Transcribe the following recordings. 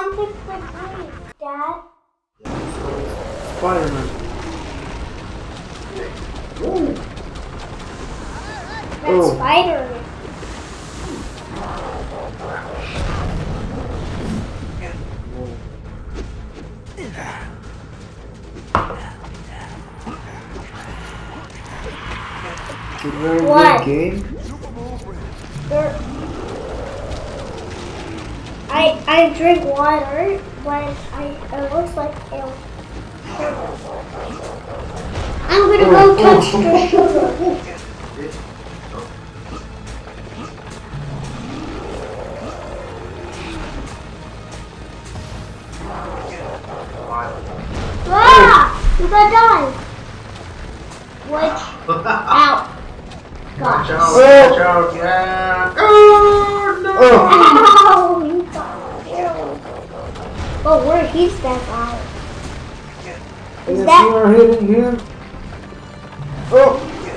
something for me, Dad. Spider-Man. Ooh. That's Spider-Man. It's a very What? good game. I drink water, but it looks like sugar. I'm gonna go touch the sugar. Ah! You gonna die. Which? Out. Watch Gosh. out, watch out, yeah. Oh, no. Ow! You got killed. But where he's that guy? And Is if that- you are hitting him, oh,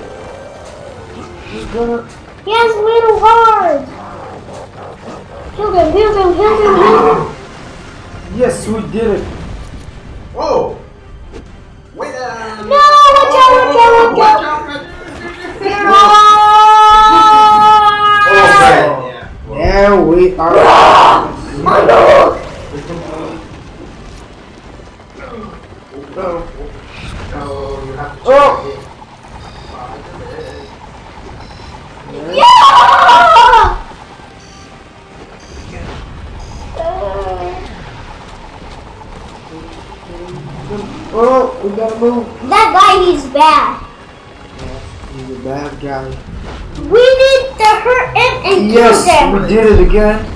he's gonna. He has little hearts. Kill him, kill him, kill him, kill him. Yes, we did it. Whoa! Wait No, watch out, watch out, watch out. Oh, yeah. Yeah, we are. My dog. No. No, you have to Oh. Yeah! Oh, we gotta move. That guy, he's bad. He's a bad guy. We need to hurt him and Yes, kill we him. did it again.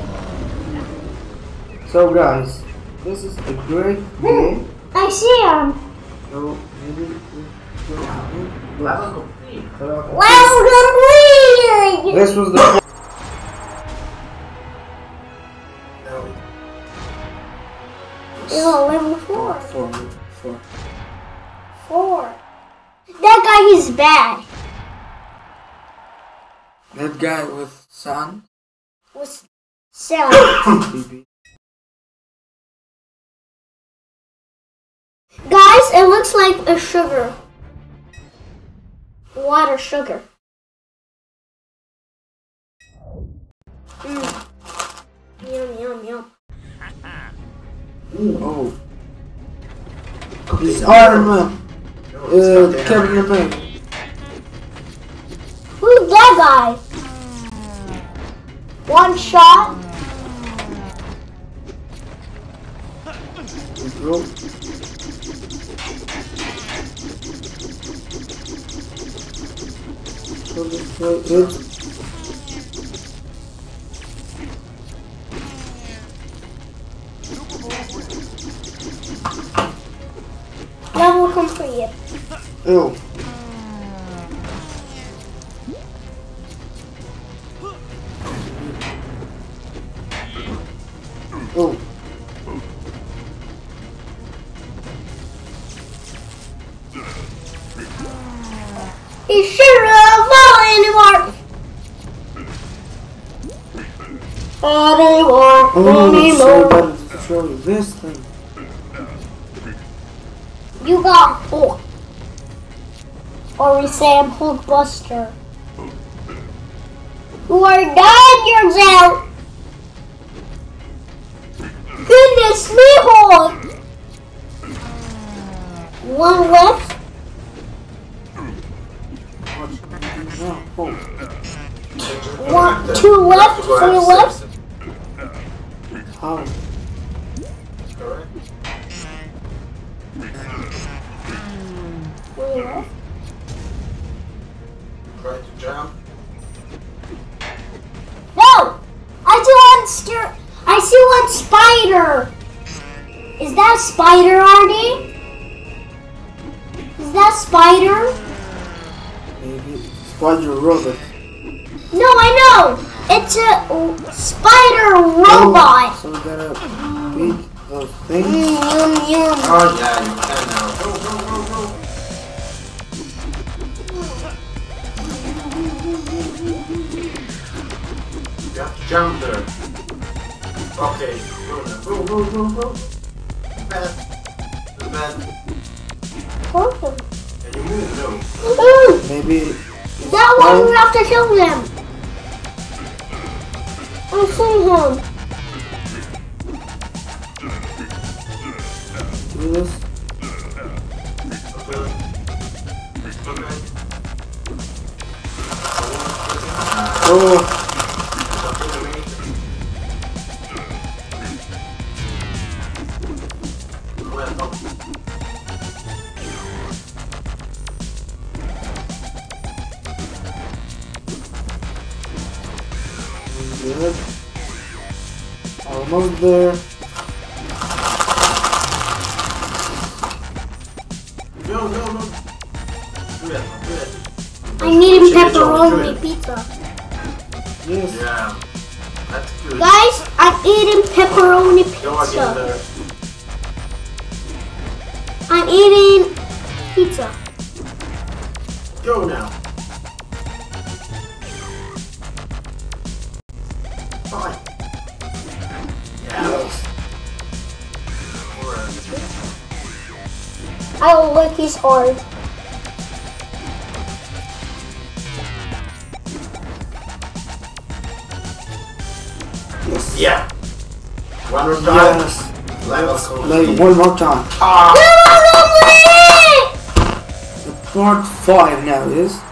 So guys, this is a great game. I see him. So maybe Level complete. Level complete. this was the Yo, level 4. four. 4. That guy, he's bad. That guy with sun. Was Sam. BB. Guys, it looks like a sugar. Water sugar. Yum, yum, yum. Oh. He's Iron Man. Kevin LeMay. Who's that guy? One shot. Go. So this way is Level complete. ew. Oh. He shouldn't have fallen anymore. Oh, so better to show you this thing. You got Hulk. Or we say I'm Hulkbuster. You are 9 years out. Goodness me, Hulk. One left. Oh. One, 2 left. 3 left. How? Correct. 3 left. Try to jump. No! I see one spider. Is that spider, Arnie? Is that spider? Maybe Spider Robot. No, I know. It's a spider robot. So we gotta beat those things. Yum, yum. Oh yeah, you can now. Go, go, go, go. You have to jump there. Okay, go now. Go, go, go, go. Bad. The bad. Awesome. Can you move? No. Maybe. That one we have to kill them. I see him. Do this. Okay. Okay. Oh. Good. Almost there. No, no, no. Do that, do that. I need Chicken pepperoni joint, pizza. Yes. yeah, that's good. Guys, I'm eating pepperoni Go again pizza. there. I'm eating pizza. Go now. Fine. Yeah. Yes. I will lick his hard. Yes. Yeah. One more time. Yes. Level code. Like one more time. Ah. Part 5 now is.